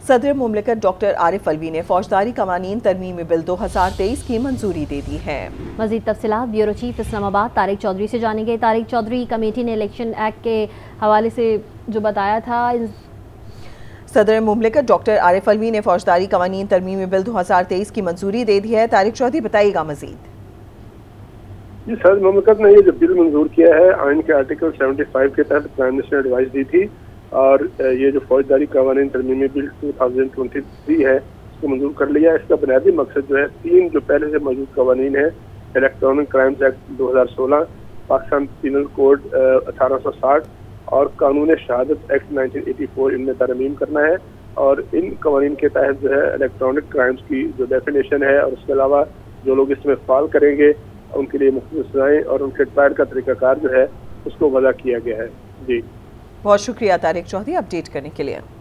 صدر مملکت ڈاکٹر عارف الوی نے فوجداری قوانین ترمیمی بل 2023 کی منظوری دے دی ہے۔ مزید تفصیلات بیورو چیف اسلام آباد طارق چودھری سے جانیں گے۔ طارق چودھری، کمیٹی نے الیکشن ایکٹ کے حوالے سے جو بتایا تھا۔ صدر مملکت ڈاکٹر عارف الوی نے فوجداری قوانین ترمیمی بل 2023 کی منظوری دے دی ہے۔ طارق چودھری بتائیے گا مزید۔ جی، صدر مملکت نے یہ جو بل منظور کیا ہے آئین کے آرٹیکل 75 کے تحت پرائم منسٹر نے ایڈوائز دی تھی، اور یہ جو فوجداری قوانین ترمیمی بل 2023 ہے اس کو منظور کر لیا۔ اس کا بنیادی مقصد جو ہے 3 جو پہلے سے موجود قوانین ہیں، electronic crimes act 2016، Pakistan penal code 1860 اور قانون شہادت ایکٹ 1984، ان میں ترمیم کرنا ہے، اور ان قوانین کے تحت جو ہے الیکٹرانک کرائمز کی جو ڈیفینیشن ہے، اور اس کے علاوہ جو لوگ اس میں فال کریں گے ان کے لیے مختلف سزائیں اور ان کے ٹرائل کا طریقہ کار جو ہے اس کو وضع کیا گیا ہے۔ جی بہت شکریہ طارق چودھری اپڈیٹ کرنے کے لیے۔